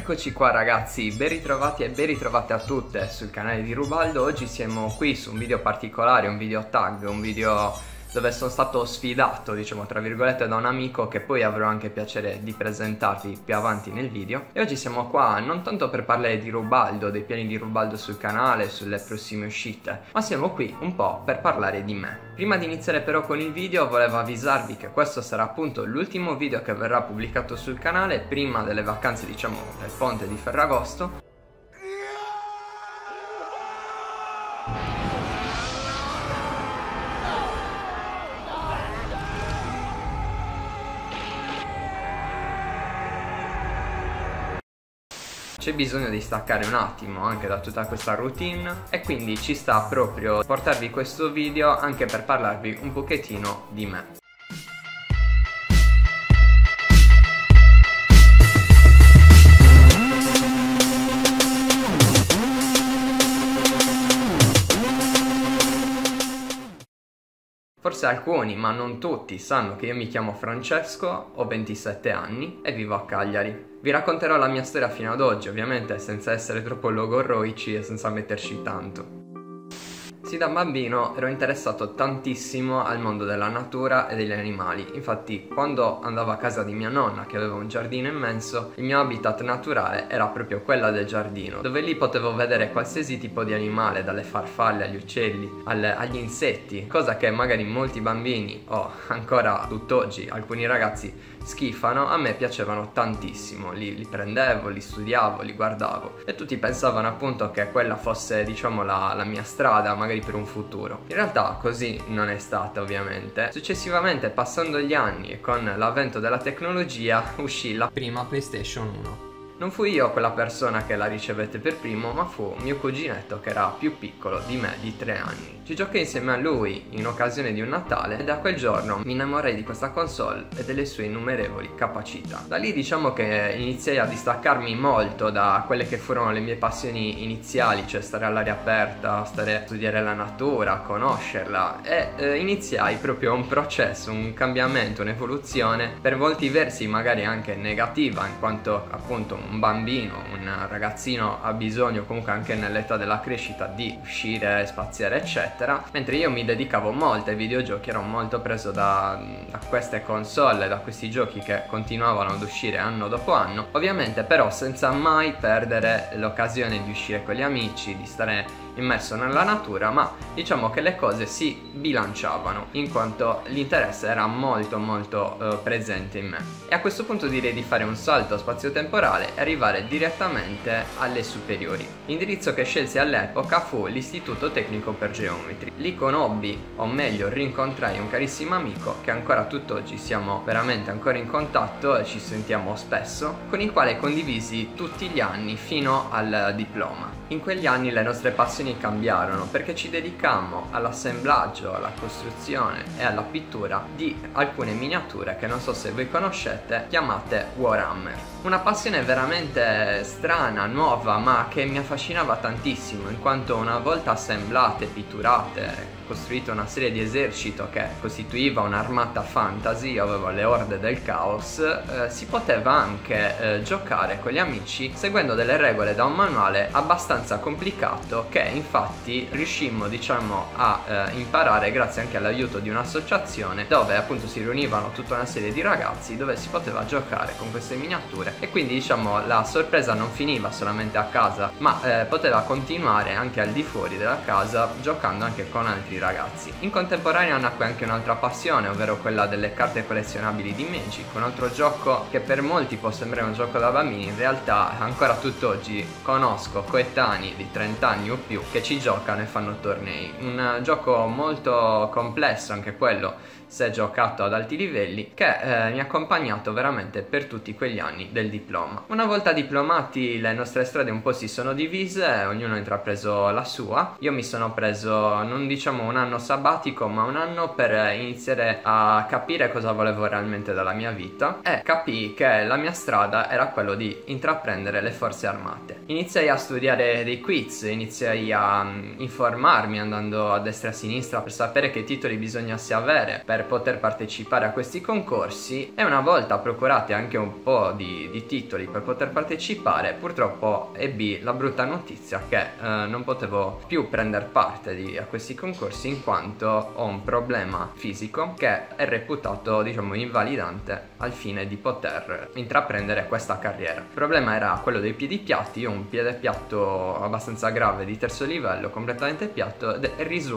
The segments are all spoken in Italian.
Eccoci qua ragazzi, ben ritrovati e ben ritrovate a tutte sul canale di Rubaldo. Oggi siamo qui su un video particolare, un video tag, un video dove sono stato sfidato, diciamo tra virgolette, da un amico che poi avrò anche piacere di presentarvi più avanti nel video. E oggi siamo qua non tanto per parlare di Rubaldo, dei piani di Rubaldo sul canale, sulle prossime uscite, ma siamo qui un po' per parlare di me. Prima di iniziare però con il video volevo avvisarvi che questo sarà appunto l'ultimo video che verrà pubblicato sul canale prima delle vacanze, diciamo del ponte di Ferragosto. C'è bisogno di staccare un attimo anche da tutta questa routine e quindi ci sta proprio portarvi questo video anche per parlarvi un pochettino di me. Forse alcuni, ma non tutti, sanno che io mi chiamo Francesco, ho 27 anni e vivo a Cagliari. Vi racconterò la mia storia fino ad oggi, ovviamente senza essere troppo logorroici e senza metterci tanto. Sin da bambino ero interessato tantissimo al mondo della natura e degli animali. Infatti quando andavo a casa di mia nonna, che aveva un giardino immenso, il mio habitat naturale era proprio quella del giardino, dove lì potevo vedere qualsiasi tipo di animale, dalle farfalle agli uccelli, agli insetti, cosa che magari molti bambini o ancora tutt'oggi alcuni ragazzi schifano. A me piacevano tantissimo, li prendevo, li studiavo, li guardavo e tutti pensavano appunto che quella fosse, diciamo, la mia strada magari per un futuro. In realtà così non è stata, ovviamente. Successivamente, passando gli anni e con l'avvento della tecnologia, uscì la prima PlayStation 1. Non fui io quella persona che la ricevette per primo, ma fu mio cuginetto che era più piccolo di me di 3 anni. Ci giocai insieme a lui in occasione di un Natale e da quel giorno mi innamorai di questa console e delle sue innumerevoli capacità. Da lì diciamo che iniziai a distaccarmi molto da quelle che furono le mie passioni iniziali, cioè stare all'aria aperta, stare a studiare la natura, conoscerla, e iniziai proprio un processo, un cambiamento, un'evoluzione per molti versi magari anche negativa, in quanto appunto un bambino, un ragazzino ha bisogno comunque anche nell'età della crescita di uscire, spaziare eccetera, mentre io mi dedicavo molto ai videogiochi, ero molto preso da queste console, da questi giochi che continuavano ad uscire anno dopo anno, ovviamente però senza mai perdere l'occasione di uscire con gli amici, di stare immerso nella natura, ma diciamo che le cose si bilanciavano in quanto l'interesse era molto presente in me. E a questo punto direi di fare un salto spazio-temporale e arrivare direttamente alle superiori. L'indirizzo che scelsi all'epoca fu l'Istituto Tecnico per Geometri. Lì conobbi, o meglio rincontrai, un carissimo amico che ancora tutt'oggi siamo veramente ancora in contatto e ci sentiamo spesso, con il quale condivisi tutti gli anni fino al diploma. In quegli anni le nostre passioni cambiarono perché ci dedicammo all'assemblaggio, alla costruzione e alla pittura di alcune miniature che non so se voi conoscete, chiamate Warhammer. Una passione veramente strana, nuova, ma che mi affascinava tantissimo, in quanto una volta assemblate, pitturate, costruito una serie di esercito che costituiva un'armata fantasy, avevo le orde del caos, si poteva anche giocare con gli amici seguendo delle regole da un manuale abbastanza complicato che infatti riuscimmo, diciamo, a imparare grazie anche all'aiuto di un'associazione dove appunto si riunivano tutta una serie di ragazzi dove si poteva giocare con queste miniature e quindi diciamo la sorpresa non finiva solamente a casa ma poteva continuare anche al di fuori della casa giocando anche con altri ragazzi. In contemporanea nacque anche un'altra passione, ovvero quella delle carte collezionabili di Magic, un altro gioco che per molti può sembrare un gioco da bambini, in realtà ancora tutt'oggi conosco coetanei di 30 anni o più che ci giocano e fanno tornei. Un gioco molto complesso anche quello se giocato ad alti livelli, che mi ha accompagnato veramente per tutti quegli anni del diploma. Una volta diplomati le nostre strade un po' si sono divise, ognuno ha intrapreso la sua. Io mi sono preso non diciamo un anno sabbatico ma un anno per iniziare a capire cosa volevo realmente dalla mia vita e capii che la mia strada era quello di intraprendere le forze armate. Iniziai a studiare dei quiz, iniziai a informarmi andando a destra e a sinistra per sapere che titoli bisognasse avere per per poter partecipare a questi concorsi, e una volta procurati anche un po' di titoli per poter partecipare, purtroppo ebbi la brutta notizia che non potevo più prendere parte a questi concorsi, in quanto ho un problema fisico che è reputato, diciamo, invalidante al fine di poter intraprendere questa carriera. Il problema era quello dei piedi piatti. Io ho un piede piatto abbastanza grave di terzo livello, completamente piatto, ed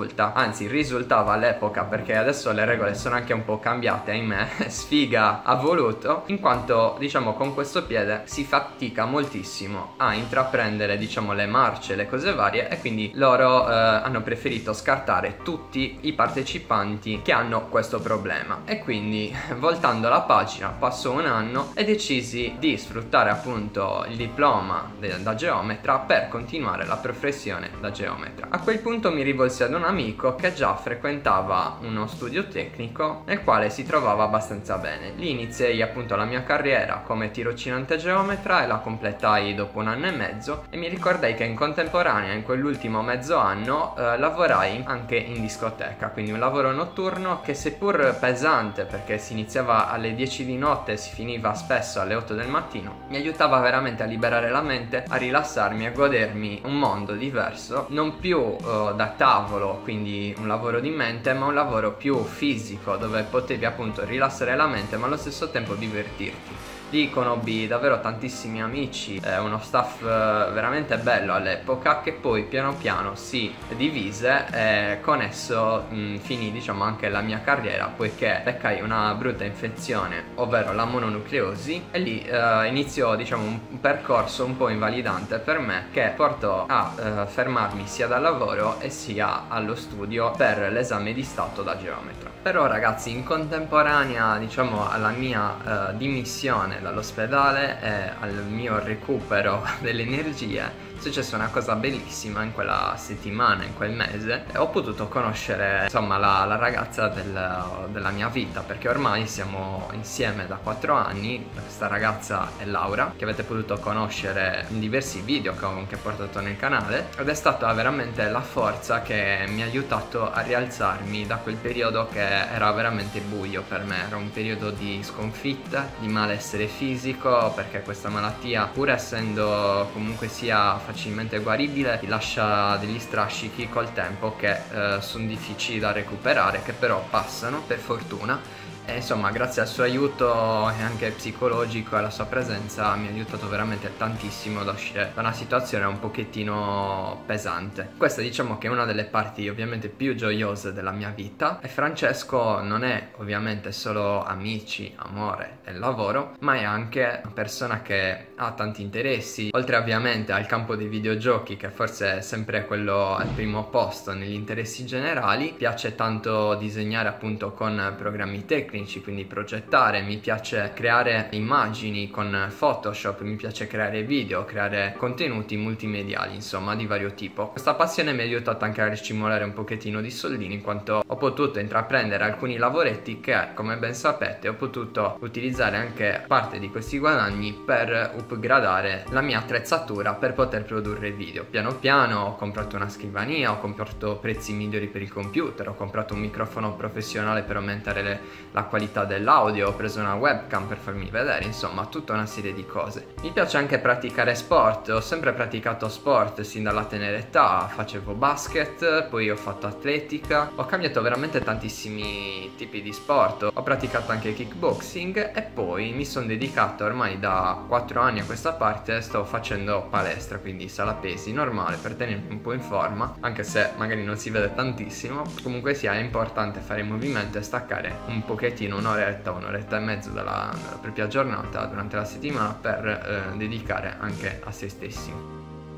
risultava all'epoca, perché adesso le regole sono anche un po' cambiate, ahimè, sfiga ha voluto, in quanto, diciamo, con questo piede si fatica moltissimo a intraprendere, diciamo, le marce, le cose varie, e quindi loro hanno preferito scartare tutti i partecipanti che hanno questo problema. E quindi, voltando la pagina, passò un anno e decisi di sfruttare appunto il diploma da geometra per continuare la professione da geometra. A quel punto mi rivolsi ad un amico che già frequentava uno studio tecnico nel quale si trovava abbastanza bene. Lì iniziai appunto la mia carriera come tirocinante geometra e la completai dopo un anno e mezzo, e mi ricordai che in contemporanea, in quell'ultimo mezzo anno, lavorai anche in discoteca, quindi un lavoro notturno che, seppur pesante perché si iniziava alle 10 di notte e si finiva spesso alle 8 del mattino, mi aiutava veramente a liberare la mente, a rilassarmi, a godermi un mondo diverso, non più da tavolo, quindi un lavoro di mente, ma un lavoro più fisico, dove potevi appunto rilassare la mente ma allo stesso tempo divertirti. Lì conobbi davvero tantissimi amici, uno staff veramente bello all'epoca, che poi piano piano si divise, e con esso finì, diciamo, anche la mia carriera, poiché beccai una brutta infezione, ovvero la mononucleosi, e lì iniziò, diciamo, un percorso un po' invalidante per me, che portò a fermarmi sia dal lavoro e sia allo studio per l'esame di stato da geometra. Però, ragazzi, in contemporanea, diciamo, alla mia dimissione dall'ospedale e al mio recupero delle energie, è successa una cosa bellissima in quella settimana, in quel mese, e ho potuto conoscere, insomma, la ragazza della mia vita, perché ormai siamo insieme da 4 anni. Questa ragazza è Laura, che avete potuto conoscere in diversi video che ho anche portato nel canale, ed è stata veramente la forza che mi ha aiutato a rialzarmi da quel periodo che era veramente buio per me. Era un periodo di sconfitta, di malessere fisico, perché questa malattia, pur essendo comunque sia facilmente guaribile, ti lascia degli strascichi col tempo che sono difficili da recuperare, che però passano, per fortuna. E insomma, grazie al suo aiuto e anche psicologico e alla sua presenza, mi ha aiutato veramente tantissimo ad uscire da una situazione un pochettino pesante. Questa, diciamo, che è una delle parti ovviamente più gioiose della mia vita. E Francesco non è ovviamente solo amici, amore e lavoro, ma è anche una persona che ha tanti interessi. Oltre ovviamente al campo dei videogiochi, che forse è sempre quello al primo posto negli interessi generali, piace tanto disegnare appunto con programmi tecnici, quindi progettare, mi piace creare immagini con Photoshop, mi piace creare video, creare contenuti multimediali, insomma, di vario tipo. Questa passione mi ha aiutato anche a riscimolare un pochettino di soldini, in quanto ho potuto intraprendere alcuni lavoretti che, come ben sapete, ho potuto utilizzare anche parte di questi guadagni per upgradare la mia attrezzatura per poter produrre video. Piano piano ho comprato una scrivania, ho comprato prezzi migliori per il computer, ho comprato un microfono professionale per aumentare la qualità dell'audio, ho preso una webcam per farmi vedere, insomma, tutta una serie di cose. Mi piace anche praticare sport, ho sempre praticato sport sin dalla tenera età, facevo basket, poi ho fatto atletica, ho cambiato veramente tantissimi tipi di sport, ho praticato anche kickboxing, e poi mi sono dedicato ormai da 4 anni a questa parte, sto facendo palestra, quindi sala pesi normale per tenermi un po' in forma, anche se magari non si vede tantissimo. Comunque sia, è importante fare movimento e staccare un pochettino, un'oretta e mezzo dalla propria giornata durante la settimana per dedicare anche a se stessi.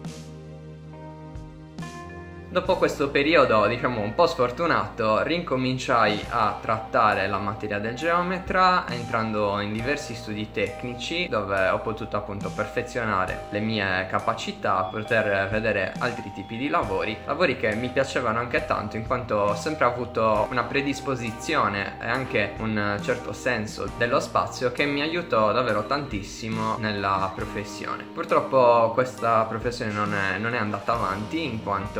Dopo questo periodo, diciamo, un po' sfortunato, rincominciai a trattare la materia del geometra, entrando in diversi studi tecnici dove ho potuto appunto perfezionare le mie capacità, poter vedere altri tipi di lavori che mi piacevano anche tanto, in quanto ho sempre avuto una predisposizione e anche un certo senso dello spazio che mi aiutò davvero tantissimo nella professione. Purtroppo questa professione non è andata avanti, in quanto ho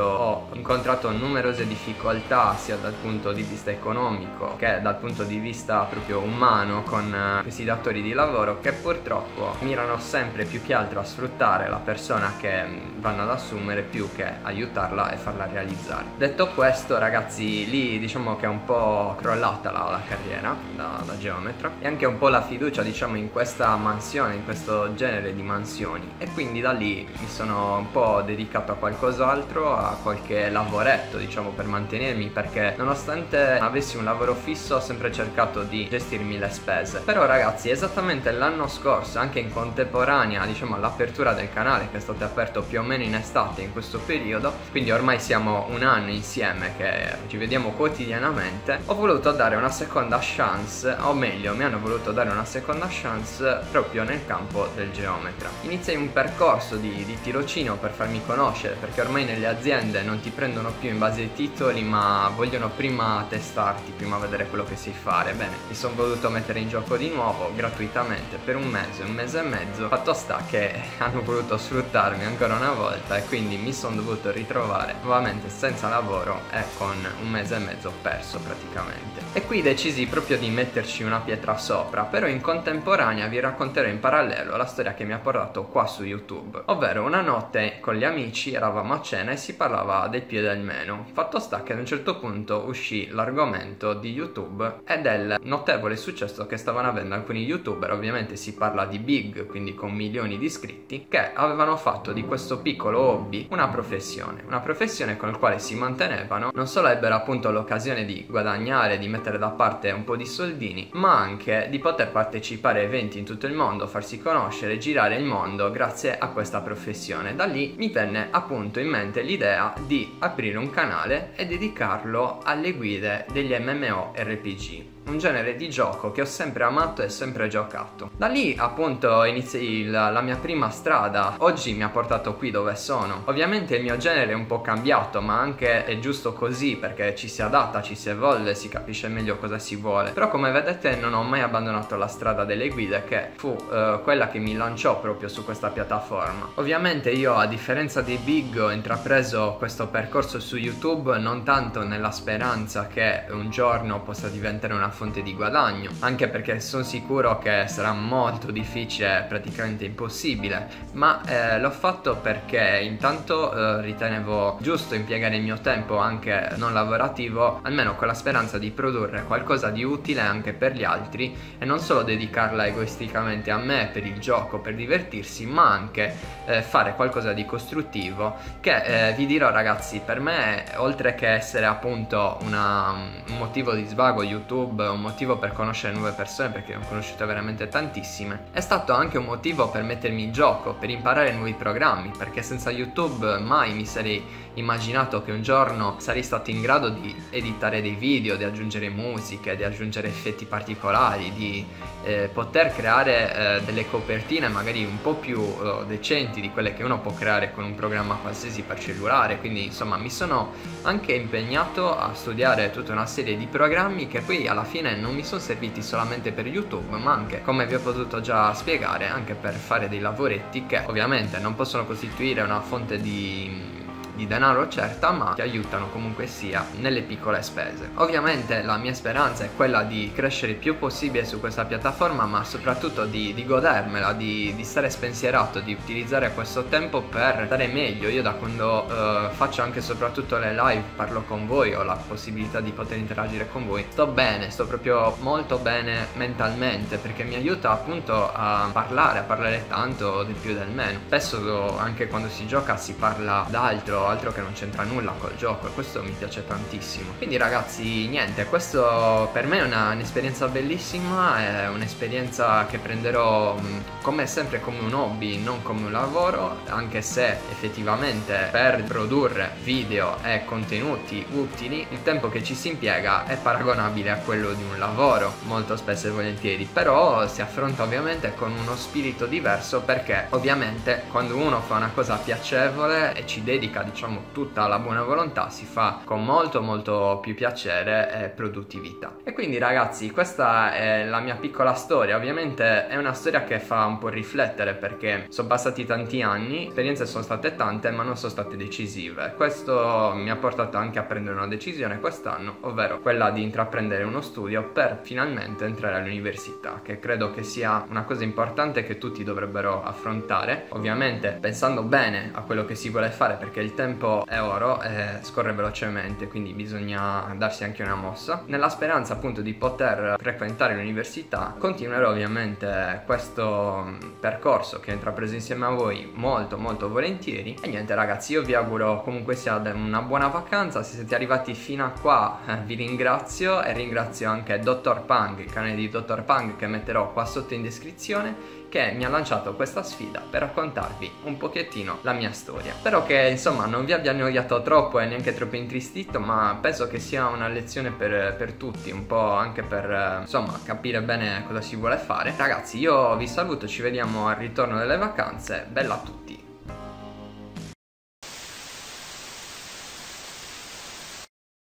ho incontrato numerose difficoltà sia dal punto di vista economico che dal punto di vista proprio umano con questi datori di lavoro che purtroppo mirano sempre più che altro a sfruttare la persona che vanno ad assumere più che aiutarla e farla realizzare. Detto questo, ragazzi, lì diciamo che è un po' crollata la carriera da geometra e anche un po' la fiducia, diciamo, in questa mansione, in questo genere di mansioni, e quindi da lì mi sono un po' dedicato a qualcos'altro, a qualche lavoretto, diciamo, per mantenermi, perché nonostante avessi un lavoro fisso ho sempre cercato di gestirmi le spese. Però ragazzi, esattamente l'anno scorso, anche in contemporanea, diciamo, all'apertura del canale, che è stato aperto più o meno in estate in questo periodo, quindi ormai siamo un anno insieme che ci vediamo quotidianamente, ho voluto dare una seconda chance, o meglio mi hanno voluto dare una seconda chance proprio nel campo del geometra. Iniziai un percorso di tirocinio per farmi conoscere, perché ormai nelle aziende non ti prendono più in base ai titoli ma vogliono prima testarti, prima vedere quello che sai fare. Bene, mi sono voluto mettere in gioco di nuovo gratuitamente per un mese e mezzo. Fatto sta che hanno voluto sfruttarmi ancora una volta e quindi mi sono dovuto ritrovare nuovamente senza lavoro e con un mese e mezzo perso praticamente. E qui decisi proprio di metterci una pietra sopra, però in contemporanea vi racconterò in parallelo la storia che mi ha portato qua su YouTube. Ovvero una notte con gli amici eravamo a cena e si parlava del più e del meno. Fatto sta che ad un certo punto uscì l'argomento di YouTube e del notevole successo che stavano avendo alcuni YouTuber. Ovviamente si parla di big, quindi con milioni di iscritti, che avevano fatto di questo piccolo hobby una professione con la quale si mantenevano. Non solo ebbero appunto l'occasione di guadagnare, di mettere da parte un po' di soldini, ma anche di poter partecipare a eventi in tutto il mondo, farsi conoscere, girare il mondo grazie a questa professione. Da lì mi venne appunto in mente l'idea di aprire un canale e dedicarlo alle guide degli MMORPG, un genere di gioco che ho sempre amato e sempre giocato. Da lì appunto iniziai la mia prima strada. Oggi mi ha portato qui dove sono. Ovviamente il mio genere è un po' cambiato, ma anche è giusto così, perché ci si adatta, ci si evolve, si capisce meglio cosa si vuole. Però come vedete non ho mai abbandonato la strada delle guide, che fu quella che mi lanciò proprio su questa piattaforma. Ovviamente io, a differenza dei big, ho intrapreso questo percorso su YouTube non tanto nella speranza che un giorno possa diventare una fonte di guadagno, anche perché sono sicuro che sarà molto difficile, praticamente impossibile, ma l'ho fatto perché intanto ritenevo giusto impiegare il mio tempo anche non lavorativo, almeno con la speranza di produrre qualcosa di utile anche per gli altri e non solo dedicarla egoisticamente a me per il gioco, per divertirsi, ma anche fare qualcosa di costruttivo che vi dirò ragazzi, per me oltre che essere appunto un motivo di svago YouTube, un motivo per conoscere nuove persone, perché ne ho conosciute veramente tantissime, è stato anche un motivo per mettermi in gioco, per imparare nuovi programmi, perché senza YouTube mai mi sarei immaginato che un giorno sarei stato in grado di editare dei video, di aggiungere musiche, di aggiungere effetti particolari, di poter creare delle copertine magari un po' più decenti di quelle che uno può creare con un programma qualsiasi per cellulare. Quindi insomma mi sono anche impegnato a studiare tutta una serie di programmi che poi alla fine non mi sono serviti solamente per YouTube, ma anche, come vi ho potuto già spiegare, anche per fare dei lavoretti che ovviamente non possono costituire una fonte di denaro certa, ma ti aiutano comunque sia nelle piccole spese. Ovviamente la mia speranza è quella di crescere il più possibile su questa piattaforma, ma soprattutto di godermela, di stare spensierato, di utilizzare questo tempo per stare meglio. Io da quando faccio anche soprattutto le live, parlo con voi, ho la possibilità di poter interagire con voi, sto bene, sto proprio molto bene mentalmente, perché mi aiuta appunto a parlare tanto del più e del meno. Spesso anche quando si gioca si parla d'altro che non c'entra nulla col gioco, e questo mi piace tantissimo. Quindi ragazzi, niente, questo per me è un'esperienza bellissima, è un'esperienza che prenderò come sempre come un hobby, non come un lavoro, anche se effettivamente per produrre video e contenuti utili il tempo che ci si impiega è paragonabile a quello di un lavoro molto spesso e volentieri, però si affronta ovviamente con uno spirito diverso, perché ovviamente quando uno fa una cosa piacevole e ci dedica, diciamo, facciamo tutta la buona volontà, si fa con molto più piacere e produttività. E quindi ragazzi, questa è la mia piccola storia. Ovviamente è una storia che fa un po' riflettere, perché sono passati tanti anni, esperienze sono state tante ma non sono state decisive. Questo mi ha portato anche a prendere una decisione quest'anno, ovvero quella di intraprendere uno studio per finalmente entrare all'università, che credo che sia una cosa importante che tutti dovrebbero affrontare, ovviamente pensando bene a quello che si vuole fare, perché il tempo è oro e scorre velocemente, quindi bisogna darsi anche una mossa. Nella speranza appunto di poter frequentare l'università, continuerò ovviamente questo percorso che ho intrapreso insieme a voi molto volentieri. E niente ragazzi, io vi auguro comunque sia una buona vacanza. Se siete arrivati fino a qua vi ringrazio, e ringrazio anche Dr. Pang, il canale di Dr. Pang che metterò qua sotto in descrizione, che mi ha lanciato questa sfida per raccontarvi un pochettino la mia storia. Spero che insomma non vi abbia annoiato troppo e neanche troppo intristito, ma penso che sia una lezione per tutti, un po' anche per insomma capire bene cosa si vuole fare. Ragazzi, io vi saluto, ci vediamo al ritorno delle vacanze, bella a tutti!